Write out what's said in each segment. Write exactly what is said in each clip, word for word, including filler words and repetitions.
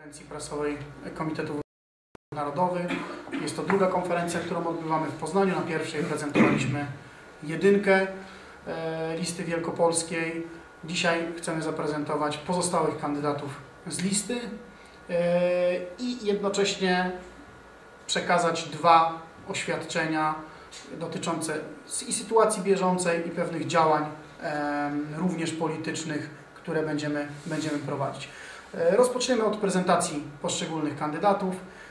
Konferencji Prasowej Komitetu Narodowych. Jest to druga konferencja, którą odbywamy w Poznaniu. Na pierwszej prezentowaliśmy jedynkę e, listy wielkopolskiej. Dzisiaj chcemy zaprezentować pozostałych kandydatów z listy e, i jednocześnie przekazać dwa oświadczenia dotyczące i sytuacji bieżącej, i pewnych działań e, również politycznych, które będziemy, będziemy prowadzić. Rozpoczniemy od prezentacji poszczególnych kandydatów.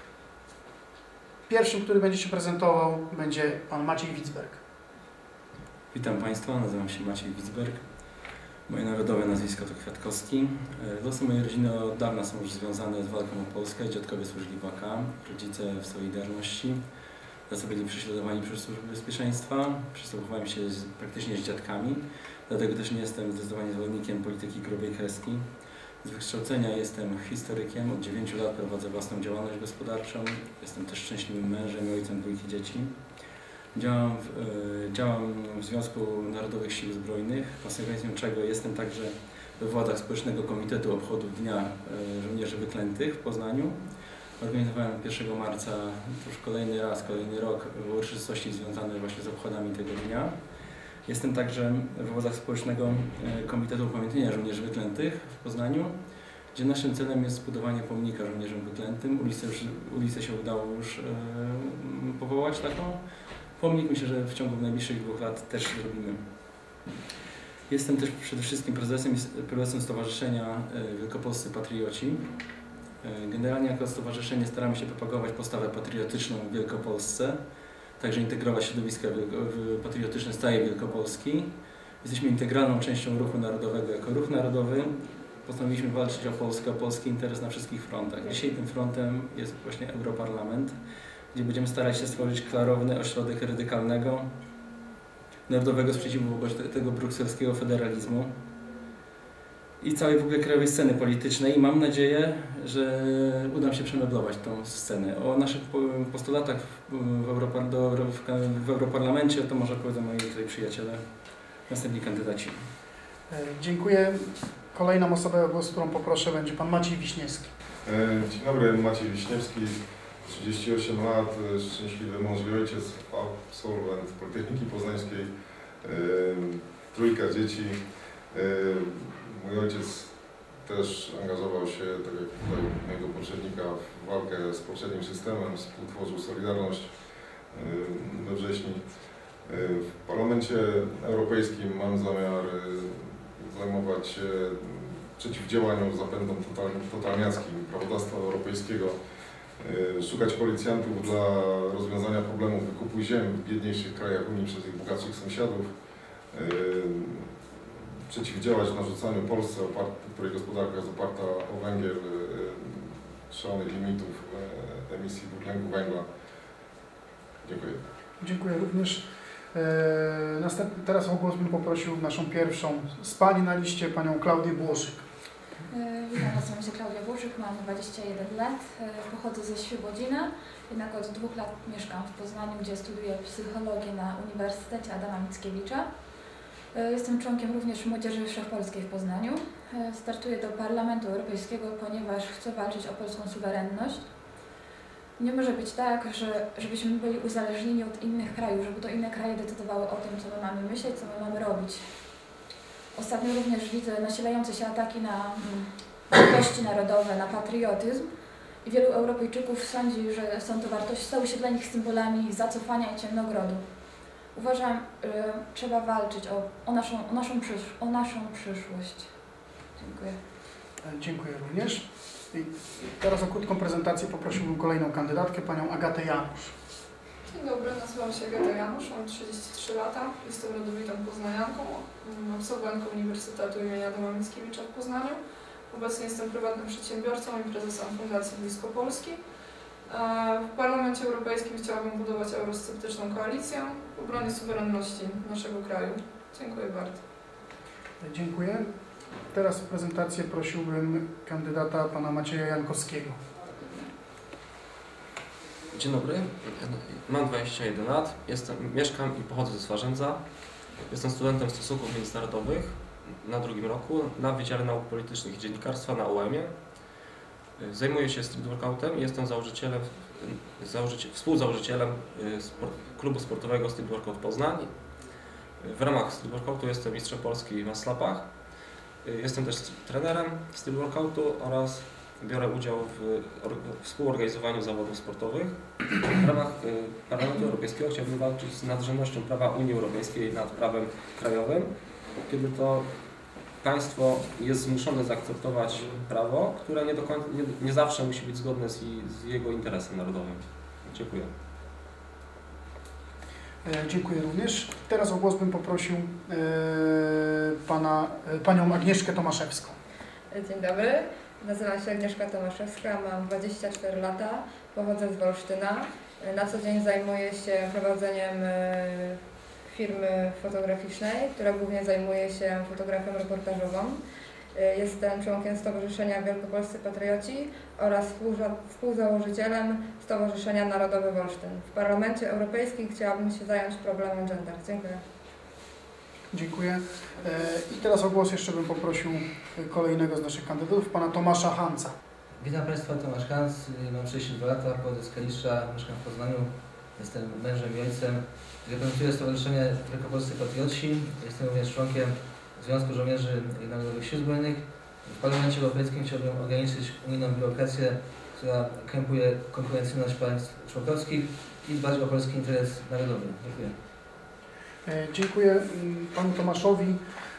Pierwszym, który będzie się prezentował, będzie pan Maciej Witzberg. Witam Państwa, nazywam się Maciej Witzberg. Moje narodowe nazwisko to Kwiatkowski. Losy mojej rodziny od dawna są już związane z walką o Polskę. Dziadkowie służyli w A K, rodzice w Solidarności. Tacy byli prześladowani przez służby bezpieczeństwa. Przystępowałem się z, praktycznie z dziadkami, dlatego też nie jestem zdecydowanie zwolennikiem polityki grubej kreski. Z wykształcenia jestem historykiem, od dziewięciu lat prowadzę własną działalność gospodarczą. Jestem też szczęśliwym mężem i ojcem dwójki dzieci. Działam w, y, działam w Związku Narodowych Sił Zbrojnych, konsekwencją czego jestem także we władzach Społecznego Komitetu Obchodów Dnia y, Żołnierzy Wyklętych w Poznaniu. Organizowałem pierwszego marca już kolejny raz, kolejny rok uroczystości związane właśnie z obchodami tego dnia. Jestem także w władzach Społecznego Komitetu Upamiętnienia Żołnierzy Wyklętych w Poznaniu, gdzie naszym celem jest zbudowanie pomnika żołnierzom wyklętym. Ulicę, już, ulicę się udało już e, powołać taką. Pomnik myślę, że w ciągu najbliższych dwóch lat też zrobimy. Jestem też przede wszystkim prezesem, prezesem Stowarzyszenia Wielkopolscy Patrioci. Generalnie jako stowarzyszenie staramy się propagować postawę patriotyczną w Wielkopolsce, także integrować środowiska patriotyczne z całej Wielkopolski. Jesteśmy integralną częścią ruchu narodowego. Jako ruch narodowy postanowiliśmy walczyć o Polskę, o polski interes na wszystkich frontach. Dzisiaj tym frontem jest właśnie Europarlament, gdzie będziemy starać się stworzyć klarowny ośrodek radykalnego, narodowego sprzeciwu wobec tego brukselskiego federalizmu i całej w ogóle krajowej sceny politycznej. I mam nadzieję, że uda mi się przemeblować tą scenę. O naszych postulatach w, Europar w Europarlamencie to może powiedzą moi tutaj przyjaciele, następni kandydaci. Dziękuję. Kolejną osobę, o głos, którą poproszę, będzie pan Maciej Wiśniewski. Dzień dobry, Maciej Wiśniewski, trzydzieści osiem lat, szczęśliwy mąż i ojciec, absolwent Politechniki Poznańskiej, trójka dzieci. Mój ojciec też angażował się, tak jak tutaj mojego poprzednika, w walkę z poprzednim systemem, współtworzył Solidarność we wrześniu. W Parlamencie Europejskim mam zamiar zajmować się przeciwdziałaniem zapędom totalniackim prawodawstwa europejskiego, szukać policjantów dla rozwiązania problemów wykupu ziem w biedniejszych krajach Unii przez ich bogatszych sąsiadów, przeciwdziałać narzucaniu Polsce, której gospodarka jest oparta o węgiel, szalonych limitów emisji dwutlenku węgla. Dziękuję. Dziękuję również. Następny, teraz o głos bym poprosił naszą pierwszą z Pani na liście, Panią Klaudię Błoszyk. Witam, nazywam się Klaudia Błoszyk, mam dwadzieścia jeden lat, pochodzę ze Świebodzina, jednak od dwóch lat mieszkam w Poznaniu, gdzie studiuję psychologię na Uniwersytecie Adama Mickiewicza. Jestem członkiem również Młodzieży Wszechpolskiej w Poznaniu. Startuję do Parlamentu Europejskiego, ponieważ chcę walczyć o polską suwerenność. Nie może być tak, że, żebyśmy byli uzależnieni od innych krajów, żeby to inne kraje decydowały o tym, co my mamy myśleć, co my mamy robić. Ostatnio również widzę nasilające się ataki na wartości narodowe, na patriotyzm i wielu Europejczyków sądzi, że są to wartości, stały się dla nich symbolami zacofania i ciemnogrodu. Uważam, że trzeba walczyć o, o, naszą, o, naszą, przysz o naszą przyszłość. Dziękuję. Dziękuję również. I teraz o krótką prezentację poprosiłbym kolejną kandydatkę, Panią Agatę Janusz. Dzień dobry, nazywam się Agata Janusz, mam trzydzieści trzy lata, jestem rodowitą poznanianką, absolwentką Uniwersytetu imienia Adama Mickiewicza w Poznaniu. Obecnie jestem prywatnym przedsiębiorcą i prezesem Fundacji Blisko Polski. W Parlamencie Europejskim chciałabym budować eurosceptyczną koalicję w obronie suwerenności naszego kraju. Dziękuję bardzo. Dziękuję. Teraz o prezentację prosiłbym kandydata pana Macieja Jankowskiego. Dzień dobry, mam dwadzieścia jeden lat, jestem, mieszkam i pochodzę ze Swarzędza. Jestem studentem stosunków międzynarodowych na drugim roku na Wydziale Nauk Politycznych i Dziennikarstwa na U E M ie. Zajmuję się street workoutem i jestem założycielem, założyciel, współzałożycielem sport, klubu sportowego Street Workout Poznań. W ramach street workoutu jestem mistrzem Polski w maslapach. Jestem też trenerem street workoutu oraz biorę udział w współorganizowaniu zawodów sportowych. W ramach Parlamentu Europejskiego chciałbym walczyć z nadrzędnością prawa Unii Europejskiej nad prawem krajowym, kiedy to państwo jest zmuszone zaakceptować prawo, które nie, do końca, nie, nie zawsze musi być zgodne z, z jego interesem narodowym. Dziękuję. E, dziękuję również. Teraz o głos bym poprosił e, pana, e, panią Agnieszkę Tomaszewską. Dzień dobry, nazywam się Agnieszka Tomaszewska, mam dwadzieścia cztery lata, pochodzę z Wolsztyna. Na co dzień zajmuję się prowadzeniem firmy fotograficznej, która głównie zajmuje się fotografią reportażową. Jestem członkiem Stowarzyszenia Wielkopolscy Patrioci oraz współzałożycielem Stowarzyszenia Narodowe Wolsztyn. W Parlamencie Europejskim chciałabym się zająć problemem gender. Dziękuję. Dziękuję. I teraz o głos jeszcze bym poprosił kolejnego z naszych kandydatów, pana Tomasza Hanca. Witam Państwa, Tomasz Hans, mam trzydzieści dwa lata, pochodzę z Kalisza, mieszkam w Poznaniu, jestem mężem i ojcem. Reprezentuję Stowarzyszenie Wielkopolscy Patrioci, jestem również członkiem Związku Żołnierzy Narodowych Sił Zbrojnych. W Parlamencie Europejskim chciałbym ograniczyć unijną biurokrację, która krępuje konkurencyjność państw członkowskich i dbać o polski interes narodowy. Dziękuję. Dziękuję panu Tomaszowi.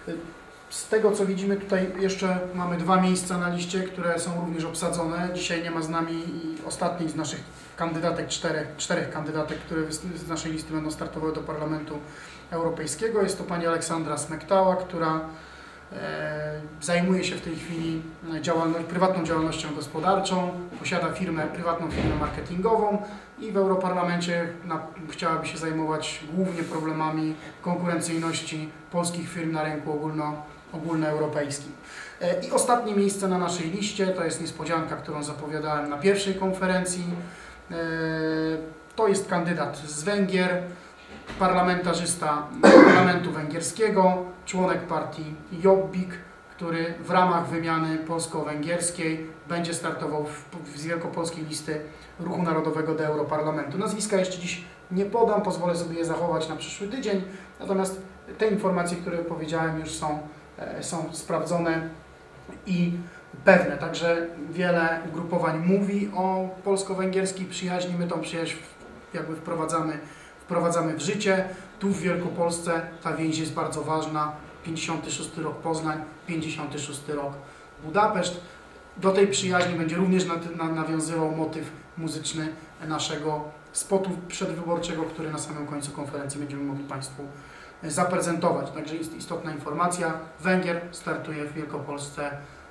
Z tego co widzimy, tutaj jeszcze mamy dwa miejsca na liście, które są również obsadzone. Dzisiaj nie ma z nami ostatniej z naszych kandydatek, czterech, czterech kandydatek, które z naszej listy będą startowały do Parlamentu Europejskiego. Jest to pani Aleksandra Smektała, która e, zajmuje się w tej chwili działalność, prywatną działalnością gospodarczą, posiada firmę, prywatną firmę marketingową i w Europarlamencie na, chciałaby się zajmować głównie problemami konkurencyjności polskich firm na rynku ogólno, ogólnoeuropejskim. E, I ostatnie miejsce na naszej liście to jest niespodzianka, którą zapowiadałem na pierwszej konferencji. E, to jest kandydat z Węgier, parlamentarzysta Parlamentu Węgierskiego, członek partii Jobbik, który w ramach wymiany polsko-węgierskiej będzie startował w, z wielkopolskiej listy Ruchu Narodowego do Europarlamentu. Nazwiska jeszcze dziś nie podam, pozwolę sobie je zachować na przyszły tydzień, natomiast te informacje, które powiedziałem, już są, e, są sprawdzone i pewne. Także wiele ugrupowań mówi o polsko-węgierskiej przyjaźni, my tą przyjaźń jakby wprowadzamy wprowadzamy w życie. Tu w Wielkopolsce ta więź jest bardzo ważna. pięćdziesiąty szósty rok Poznań, pięćdziesiąty szósty rok Budapeszt. Do tej przyjaźni będzie również nawiązywał motyw muzyczny naszego spotu przedwyborczego, który na samym końcu konferencji będziemy mogli Państwu zaprezentować. Także jest istotna informacja. Węgier startuje w Wielkopolsce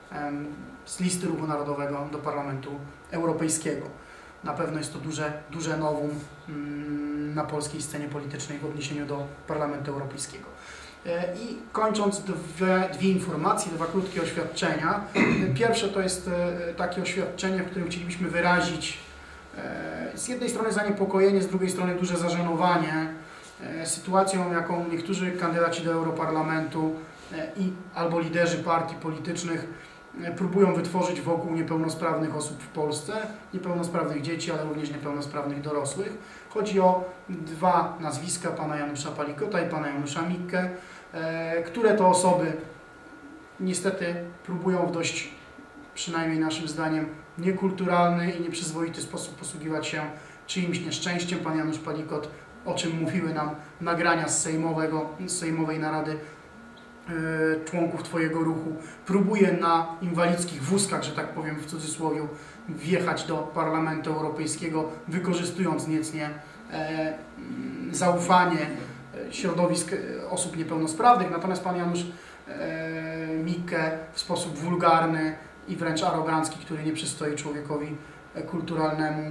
z listy Ruchu Narodowego do Parlamentu Europejskiego. Na pewno jest to duże, duże novum na polskiej scenie politycznej w odniesieniu do Parlamentu Europejskiego. I kończąc dwie, dwie informacje, dwa krótkie oświadczenia. Pierwsze to jest takie oświadczenie, w którym chcielibyśmy wyrazić z jednej strony zaniepokojenie, z drugiej strony duże zażenowanie sytuacją, jaką niektórzy kandydaci do Europarlamentu i albo liderzy partii politycznych próbują wytworzyć wokół niepełnosprawnych osób w Polsce, niepełnosprawnych dzieci, ale również niepełnosprawnych dorosłych. Chodzi o dwa nazwiska, pana Janusza Palikota i pana Janusza Mikke, które to osoby niestety próbują w dość, przynajmniej naszym zdaniem, niekulturalny i nieprzyzwoity sposób posługiwać się czyimś nieszczęściem. Pan Janusz Palikot, o czym mówiły nam nagrania z, sejmowego, z sejmowej narady członków Twojego ruchu, próbuje na inwalidzkich wózkach, że tak powiem w cudzysłowie, wjechać do Parlamentu Europejskiego, wykorzystując niecnie e, zaufanie środowisk osób niepełnosprawnych. Natomiast pan Janusz e, Mikke w sposób wulgarny i wręcz arogancki, który nie przystoi człowiekowi kulturalnemu,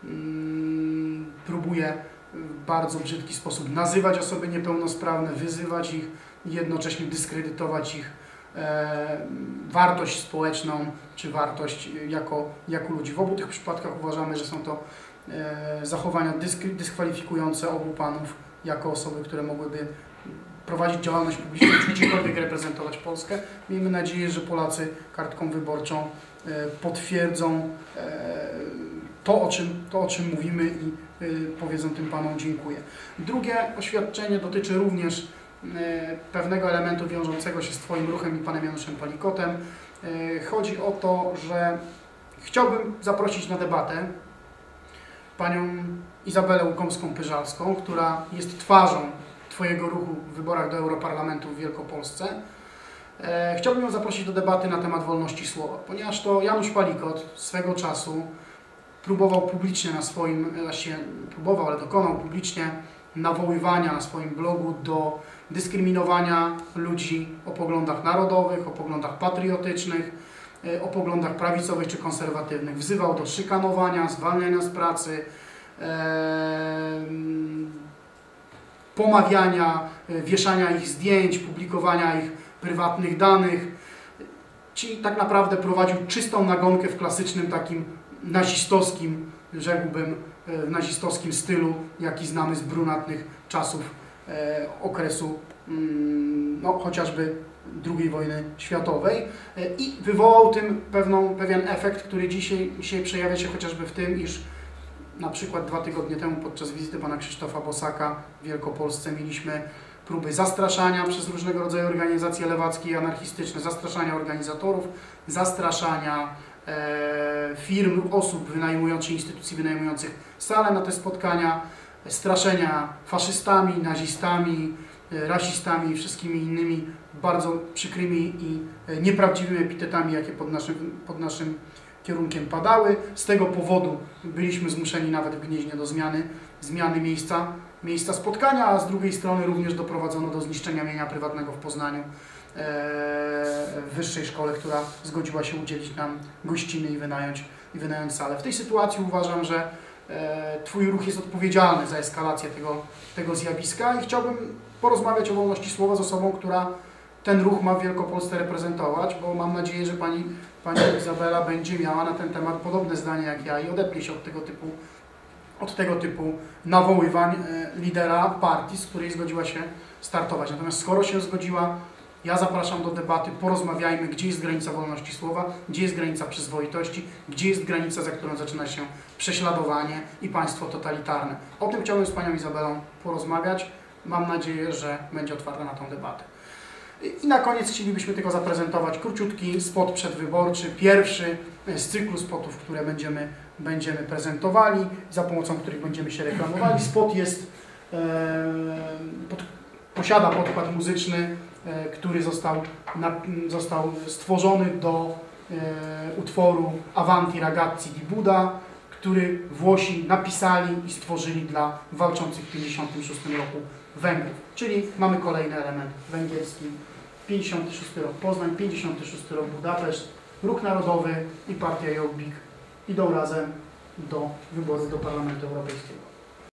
mm, próbuje w bardzo brzydki sposób nazywać osoby niepełnosprawne, wyzywać ich, jednocześnie dyskredytować ich e, wartość społeczną, czy wartość jako, jako ludzi. W obu tych przypadkach uważamy, że są to e, zachowania dysk dyskwalifikujące obu panów jako osoby, które mogłyby prowadzić działalność publiczną, czy gdziekolwiek reprezentować Polskę. Miejmy nadzieję, że Polacy kartką wyborczą potwierdzą to, o czym, to, o czym mówimy i powiedzą tym panom dziękuję. Drugie oświadczenie dotyczy również pewnego elementu wiążącego się z Twoim ruchem i panem Januszem Palikotem. Chodzi o to, że chciałbym zaprosić na debatę panią Izabelę Łukomską-Pyżalską, która jest twarzą Twojego ruchu w wyborach do Europarlamentu w Wielkopolsce. Chciałbym ją zaprosić do debaty na temat wolności słowa, ponieważ to Janusz Palikot swego czasu próbował publicznie na swoim, właściwie próbował, ale dokonał publicznie nawoływania na swoim blogu do dyskryminowania ludzi o poglądach narodowych, o poglądach patriotycznych, o poglądach prawicowych czy konserwatywnych. Wzywał do szykanowania, zwalniania z pracy, e, pomawiania, wieszania ich zdjęć, publikowania ich prywatnych danych. Czyli tak naprawdę prowadził czystą nagonkę w klasycznym takim nazistowskim, rzekłbym, w nazistowskim stylu, jaki znamy z brunatnych czasów e, okresu mm, no, chociażby drugiej wojny światowej e, i wywołał tym pewną, pewien efekt, który dzisiaj, dzisiaj przejawia się chociażby w tym, iż na przykład dwa tygodnie temu podczas wizyty pana Krzysztofa Bosaka w Wielkopolsce mieliśmy próby zastraszania przez różnego rodzaju organizacje lewackie i anarchistyczne, zastraszania organizatorów, zastraszania e, firm, osób wynajmujących, instytucji wynajmujących salę na te spotkania, straszenia faszystami, nazistami, e, rasistami i wszystkimi innymi bardzo przykrymi i e, nieprawdziwymi epitetami, jakie pod naszym, pod naszym kierunkiem padały. Z tego powodu byliśmy zmuszeni nawet w Gnieźnie do zmiany, zmiany miejsca, miejsca spotkania, a z drugiej strony również doprowadzono do zniszczenia mienia prywatnego w Poznaniu, e, w wyższej szkole, która zgodziła się udzielić nam gościny i wynająć, i wynająć salę. W tej sytuacji uważam, że e, Twój ruch jest odpowiedzialny za eskalację tego, tego zjawiska i chciałbym porozmawiać o wolności słowa z osobą, która ten ruch ma w Wielkopolsce reprezentować, bo mam nadzieję, że Pani, pani Izabela będzie miała na ten temat podobne zdanie jak ja i odepnie się od tego typu, od tego typu nawoływań lidera partii, z której zgodziła się startować. Natomiast skoro się zgodziła, ja zapraszam do debaty, porozmawiajmy, gdzie jest granica wolności słowa, gdzie jest granica przyzwoitości, gdzie jest granica, za którą zaczyna się prześladowanie i państwo totalitarne. O tym chciałbym z Panią Izabelą porozmawiać. Mam nadzieję, że będzie otwarta na tą debatę. I na koniec chcielibyśmy tylko zaprezentować króciutki spot przedwyborczy, pierwszy z cyklu spotów, które będziemy, będziemy prezentowali, za pomocą których będziemy się reklamowali. Spot jest, e, pod, posiada podkład muzyczny, e, który został, na, został stworzony do e, utworu Avanti ragazzi di Buda, który Włosi napisali i stworzyli dla walczących w tysiąc dziewięćset pięćdziesiątym szóstym roku Węgrów. Czyli mamy kolejny element węgierski. pięćdziesiąty szósty rok Poznań, pięćdziesiąty szósty rok Budapeszt, Ruch Narodowy i Partia Jobbik idą razem do wyborów do Parlamentu Europejskiego.